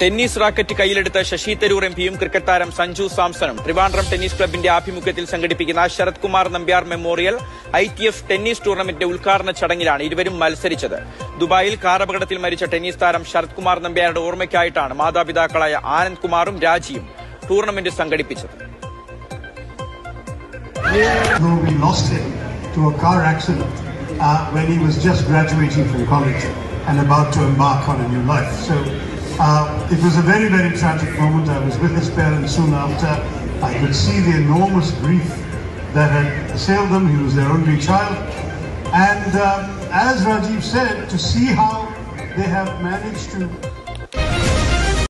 Tennis racket കയ്യിലെടുത്ത ശശി തരൂർ എംപിയും cricket താരം സഞ്ജു സാംസണും ട്രിവാൻഡ്രം ടെന്നീസ് ക്ലബിന്റെ ആഭിമുഖ്യത്തിൽ സംഘടിപ്പിക്കുന്ന Sarath Kumar Nambiar memorial ITF tennis ടൂർണമെന്റിന്റെ ഉദ്ഘാടന ചടങ്ങിലാണ് ഇരുവരും മത്സരിച്ചത്. ദുബായിൽ കാർ അപകടത്തിൽ മരിച്ച ടെന്നീസ് താരം ശരത് കുമാർ നമ്പ്യാരുടെ ഓർമ്മയ്ക്കായിട്ടാണ് മാതാപിതാക്കളായ ആനന്ദ് കുമാറും രാജിയും ടൂർണമെന്റ് സംഘടിപ്പിച്ചത്. When he was just graduating from college and about to embark on a new life. So it was a very, very tragic moment. I was with his parents soon after. I could see the enormous grief that had assailed them. He was their only child. And as Rajiv said, to see how they have managed to